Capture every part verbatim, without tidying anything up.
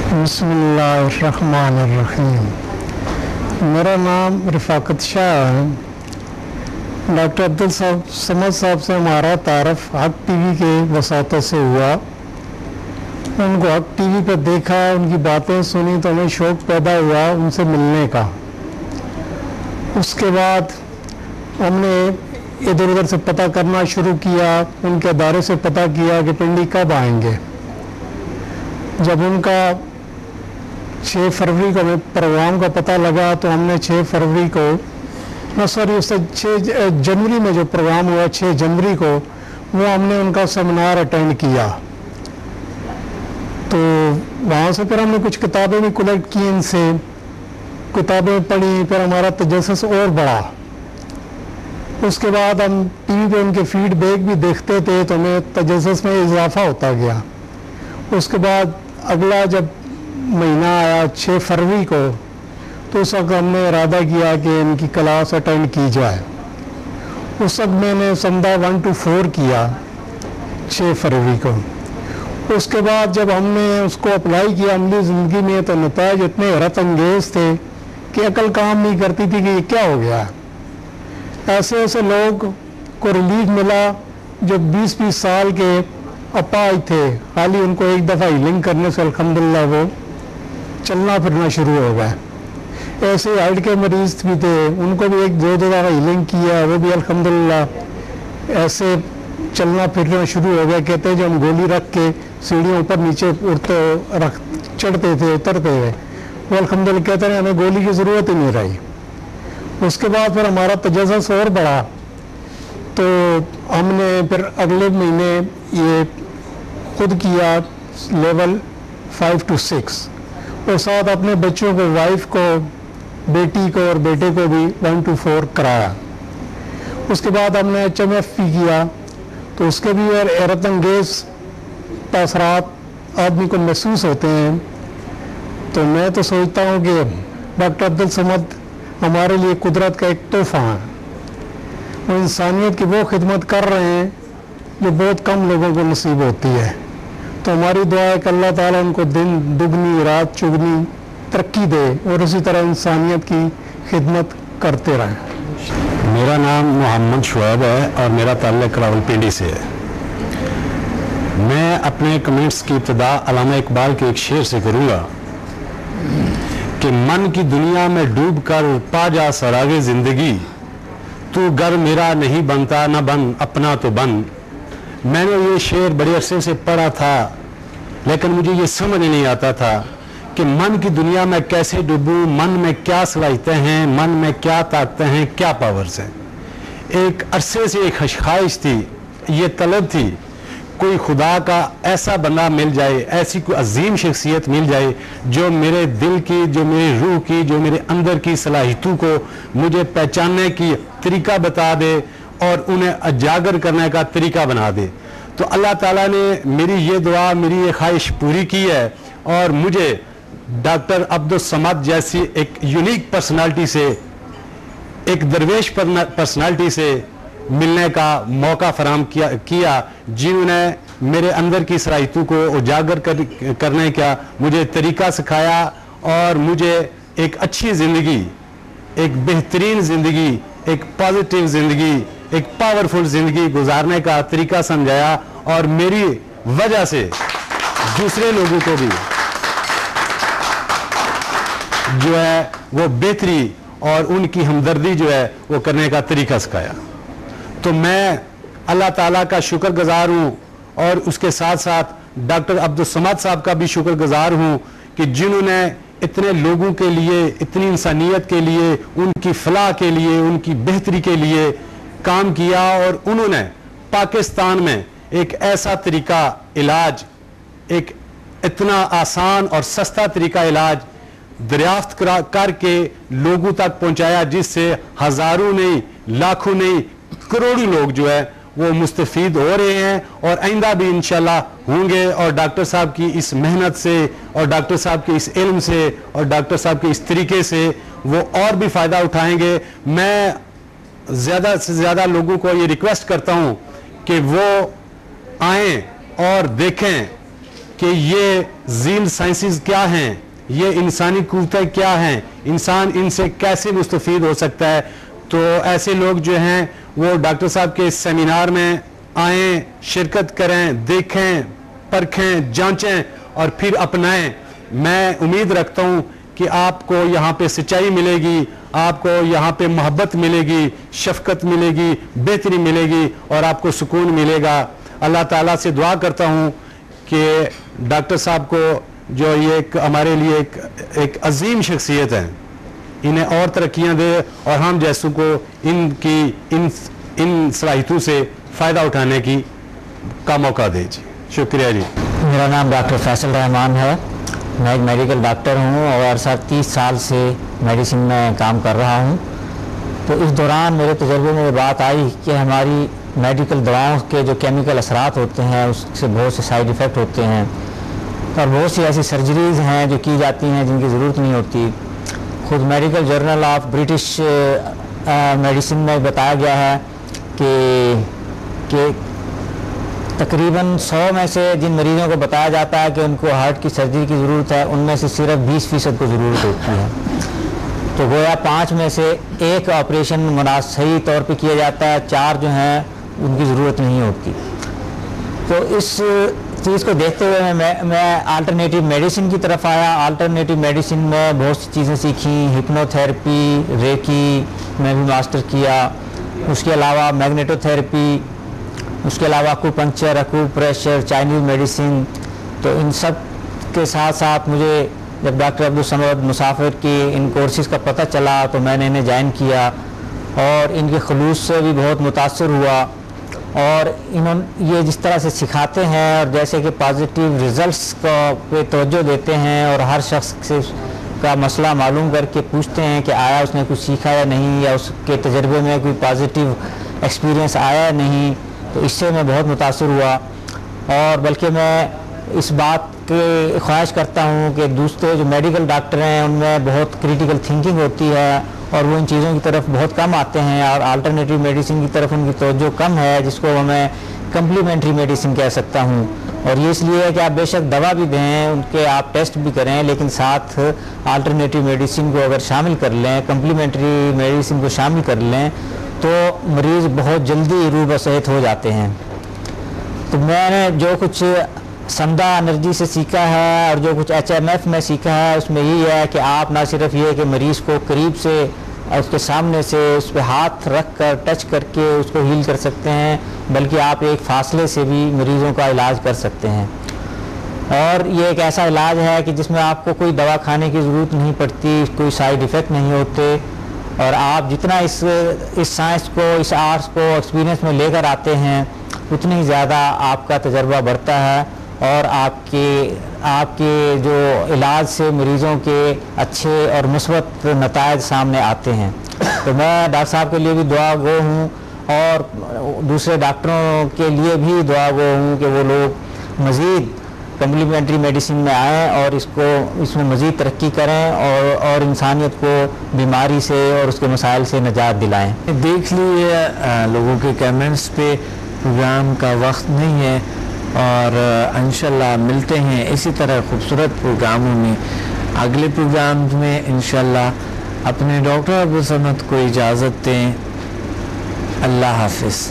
बिस्मिल्लाहिर्रहमानिर्रहीम। मेरा नाम रफ़ाकत शाह है। डॉक्टर अब्दुल समद साहब से हमारा तारफ़ हक टीवी के वसातत से हुआ। उनको हक टीवी पर देखा, उनकी बातें सुनी तो हमें शौक़ पैदा हुआ उनसे मिलने का। उसके बाद हमने इधर उधर से पता करना शुरू किया, उनके अदारे से पता किया कि पिंडी कब आएंगे। जब उनका छः फरवरी को हमें प्रोग्राम का पता लगा तो हमने छः फरवरी को न सॉरी उससे छः जनवरी में जो प्रोग्राम हुआ छः जनवरी को वो हमने उनका सेमिनार अटेंड किया। तो वहाँ से फिर हमने कुछ किताबें भी कलेक्ट की, इनसे किताबें पढ़ी, फिर हमारा तजस्सुस और बढ़ा। उसके बाद हम टीवी पे उनके फीडबैक भी देखते थे तो हमें तजस्सुस में इजाफा होता गया। उसके बाद अगला जब महीना आया छः फरवरी को तो उस वक्त हमने इरादा किया कि इनकी क्लास अटेंड की जाए। उस वक्त मैंने संदा वन टू फोर किया छः फरवरी को। उसके बाद जब हमने उसको अप्लाई किया अमली ज़िंदगी में तो नतीजे इतने हैरत अंगेज़ थे कि अकल काम नहीं करती थी कि ये क्या हो गया। ऐसे ऐसे लोग को रिलीफ मिला जो बीस बीस साल के अपाहिज थे, खाली उनको एक दफ़ा हीलिंग करने से अल्हम्दुलिल्लाह वो चलना फिरना शुरू हो गया। ऐसे हार्ट के मरीज भी थे, उनको भी एक दो दो दफ़ा हीलिंग किया, वो भी अल्हम्दुलिल्लाह ऐसे चलना फिरना शुरू हो गया। कहते हैं जो हम गोली रख के सीढ़ियों ऊपर नीचे उड़ते रख चढ़ते थे उतरते हुए, वो अल्हम्दुलिल्लाह कहते हैं हमें गोली की ज़रूरत ही नहीं रही। उसके बाद फिर हमारा तजस्सुस और बढ़ा तो हमने फिर अगले महीने ये खुद किया लेवल फाइव टू सिक्स और साथ अपने बच्चों को, वाइफ को, बेटी को और बेटे को भी वन टू फोर कराया। उसके बाद हमने एच एम एफ पी किया तो उसके भी और हैरत अंगेज़ तासरात आदमी को महसूस होते हैं। तो मैं तो सोचता हूँ कि डॉक्टर अब्दुल समद हमारे लिए कुदरत का एक तोहफा है। वो इंसानियत की वो खिदमत कर रहे हैं जो बहुत कम लोगों को नसीब होती है। तो हमारी दुआ है कि अल्लाह ताला उनको दिन दुगनी रात चुगनी तरक्की दे और उसी तरह इंसानियत की खिदमत करते रहें। मेरा नाम मोहम्मद शुएब है और मेरा ताल्लुक रावलपिंडी से है। मैं अपने कमेंट्स की इब्तिदा अल्लामा इकबाल के एक शेर से करूँगा कि मन की दुनिया में डूब कर पा जा सरागे ज़िंदगी, तू गर मेरा नहीं बनता न बन अपना तो बन। मैंने ये शेर बड़े अरसे से पढ़ा था लेकिन मुझे ये समझ नहीं आता था कि मन की दुनिया में कैसे डूबूं, मन में क्या सलाहियतें हैं, मन में क्या ताकतें हैं, क्या पावर्स हैं। एक अरसे से एक ख्वाहिश थी, ये तलब थी कोई खुदा का ऐसा बंदा मिल जाए, ऐसी कोई अजीम शख्सियत मिल जाए जो मेरे दिल की, जो मेरी रूह की, जो मेरे अंदर की सलाहियतों को मुझे पहचानने की तरीका बता दे और उन्हें उजागर करने का तरीका बना दे। तो अल्लाह ताला ने मेरी ये दुआ, मेरी ये ख्वाहिश पूरी की है और मुझे डॉक्टर अब्दुल समद जैसी एक यूनिक पर्सनालिटी से, एक दरवेश पर्सनालिटी से मिलने का मौका फराहम किया किया जिन्होंने मेरे अंदर की सलाहियतों को उजागर कर, करने का मुझे तरीका सिखाया और मुझे एक अच्छी ज़िंदगी, एक बेहतरीन ज़िंदगी, एक पॉजिटिव ज़िंदगी, एक पावरफुल ज़िंदगी गुजारने का तरीका समझाया और मेरी वजह से दूसरे लोगों को भी जो है वो बेहतरी और उनकी हमदर्दी जो है वो करने का तरीका सिखाया। तो मैं अल्लाह ताला का शुक्रगुजार हूँ और उसके साथ साथ डॉक्टर अब्दुल समद साहब का भी शुक्रगुजार हूँ कि जिन्होंने इतने लोगों के लिए, इतनी इंसानियत के लिए, उनकी फलाह के लिए, उनकी बेहतरी के लिए काम किया और उन्होंने पाकिस्तान में एक ऐसा तरीका इलाज, एक इतना आसान और सस्ता तरीका इलाज दरियाफ्त करके लोगों तक पहुंचाया जिससे हज़ारों नहीं, लाखों नहीं, करोड़ों लोग जो है वो मुस्तफ़ीद हो रहे हैं और आइंदा भी इंशाल्लाह होंगे। और डॉक्टर साहब की इस मेहनत से और डॉक्टर साहब के इस इल्म से और डॉक्टर साहब के इस तरीके से वो और भी फ़ायदा उठाएंगे। मैं ज़्यादा से ज़्यादा लोगों को ये रिक्वेस्ट करता हूँ कि वो आएँ और देखें کہ یہ ذیل سائنسز کیا ہیں, یہ انسانی قوتیں کیا ہیں, انسان ان سے کیسے مستفید ہو سکتا ہے. تو ایسے لوگ جو ہیں وہ ڈاکٹر صاحب کے سیمینار میں آئیں, شرکت کریں, دیکھیں, پرکھیں, جانچیں اور پھر اپنائیں. میں امید رکھتا ہوں کہ آپ کو یہاں پہ سچائی ملے گی, آپ کو یہاں پہ محبت ملے گی, شفقت ملے گی, بہتری ملے گی اور آپ کو سکون ملے گا. اللہ تعالیٰ سے دعا کرتا ہوں کہ ڈاکٹر صاحب کو جو یہ ایک ہمارے لیے ایک ایک عظیم شخصیت ہے, انہیں اور ترقیاں دے اور ہم جیسوں کو ان کی ان ان صلاحیتوں سے فائدہ اٹھانے کی کا موقع دے. جی شکریہ. جی میرا نام ڈاکٹر فیصل رحمان ہے. میں ایک میڈیکل ڈاکٹر ہوں اور سر تیس سال سے میڈیسن میں کام کر رہا ہوں. تو اس دوران میرے تجربے میں یہ بات آئی کہ ہماری میڈیکل دواؤں کے جو کیمیکل اثرات ہوتے ہیں اس سے بہت سے سائیڈ ایفیکٹ ہوتے ہیں اور بہت سی ایسی سرجریز ہیں جو کی جاتی ہیں جن کی ضرورت نہیں ہوتی. خود medical journal of British medicine میں بتایا گیا ہے کہ کہ تقریباً سو میں سے جن مریضوں کو بتایا جاتا ہے کہ ان کو ہارٹ کی سرجری کی ضرورت ہے, ان میں سے صرف بیس فیصد کو ضرورت ہوتی ہے. تو گویا پانچ میں سے ایک آپریشن مناسب صحیح طور پہ کیا جاتا ہے, چار جو ہیں ان کی ضرورت نہیں ہوتی. تو اس چیز کو دیکھتے ہوئے میں میں آلٹرنیٹیو میڈیسن کی طرف آیا. آلٹرنیٹیو میڈیسن میں بہت سی چیزیں سیکھیں, ہپنو تھیراپی, ریکی میں بھی ماسٹر کیا, اس کے علاوہ میگنیٹو تھیراپی, اس کے علاوہ اکوپنکچر, اکوپریشر, چائنیز میڈیسن. تو ان سب کے ساتھ ساتھ مجھے جب ڈاکٹر عبدالصمد مسافر کی ان کورسز کا پتہ چلا تو میں نے انہیں جوائن کیا اور ان کے خلوص سے بھی بہت متاثر ہوا. اور انہوں یہ جس طرح سے سکھاتے ہیں اور جیسے کہ پازیٹیو ریزلٹس کو پہ توجہ دیتے ہیں اور ہر شخص سے کا مسئلہ معلوم کر کے پوچھتے ہیں کہ آیا اس نے کچھ سیکھا یا نہیں, یا اس کے تجربے میں کوئی پازیٹیو ایکسپیرینس آیا یا نہیں, تو اس سے میں بہت متاثر ہوا. اور بلکہ میں اس بات کی خواہش کرتا ہوں کہ دوسرے جو میڈیکل ڈاکٹر ہیں ان میں بہت کریٹیکل تھنکنگ ہوتی ہے اور وہ ان چیزوں کی طرف بہت کم آتے ہیں اور آلٹرنیٹیو میڈیسن کی طرف ان کی توجہ کم ہے, جس کو میں کمپلیمنٹری میڈیسن کہہ سکتا ہوں. اور یہ اس لیے ہے کہ آپ بے شک دوا بھی دیں, ان کے آپ ٹیسٹ بھی کریں, لیکن ساتھ آلٹرنیٹیو میڈیسن کو اگر شامل کر لیں, کمپلیمنٹری میڈیسن کو شامل کر لیں تو مریض بہت جلدی روح بصحت ہو جاتے ہیں. تو میں نے جو کچھ سمدہ انرجی سے سیکھا ہے اور جو کچھ ایچ ایم ایف میں سیکھا ہے اس میں یہی ہے کہ آپ نہ صرف یہ کہ مریض کو قریب سے اس کے سامنے سے اس پہ ہاتھ رکھ کر ٹچ کر کے اس کو ہیل کر سکتے ہیں, بلکہ آپ ایک فاصلے سے بھی مریضوں کا علاج کر سکتے ہیں. اور یہ ایک ایسا علاج ہے کہ جس میں آپ کو کوئی دوا کھانے کی ضرورت نہیں پڑتی, کوئی سائیڈ ایفیکٹ نہیں ہوتے, اور آپ جتنا اس اس سائنس کو, اس آرٹس کو ایکسپیرینس میں لے کر آتے ہیں اتنی ہی زیادہ آپ کا تجربہ بڑھتا ہے اور آپ کے آپ کے جو علاج سے مریضوں کے اچھے اور مثبت نتائج سامنے آتے ہیں. تو میں ڈاکٹر صاحب کے لیے بھی دعا گو ہوں اور دوسرے ڈاکٹروں کے لیے بھی دعا گو ہوں کہ وہ لوگ مزید کمپلیمنٹری میڈیسن میں آئیں اور اس کو اس میں مزید ترقی کریں اور اور انسانیت کو بیماری سے اور اس کے مسائل سے نجات دلائیں. دیکھ لیے لوگوں کے کمنٹس پہ, پروگرام کا وقت نہیں ہے اور انشاءاللہ ملتے ہیں اسی طرح خوبصورت پروگراموں میں اگلے پروگرام میں انشاءاللہ. اپنے ڈاکٹر عبدالصمد کو اجازت دیں. اللہ حافظ.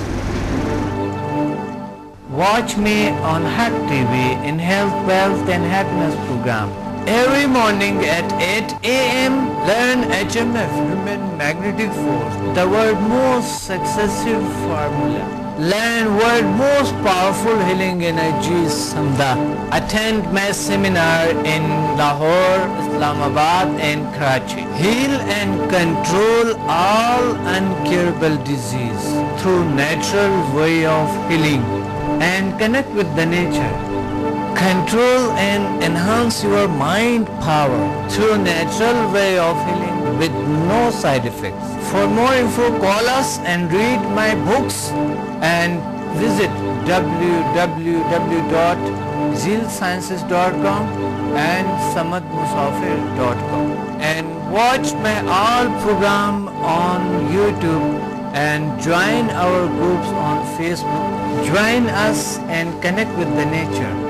Watch me on Hack T V in Health, Wealth and Happiness program. Every morning at eight a m learn H M F, Human Magnetic Force, the world's most successful formula. Learn world's most powerful healing energies, Samda. Attend my seminar in Lahore, Islamabad and Karachi. Heal and control all incurable disease through natural way of healing and connect with the nature. Control and enhance your mind power through natural way of healing with no side effects. For more info, call us and read my books and visit w w w dot zeal sciences dot com and samad musafir dot com, and watch my all program on YouTube and join our groups on Facebook. Join us and connect with the nature.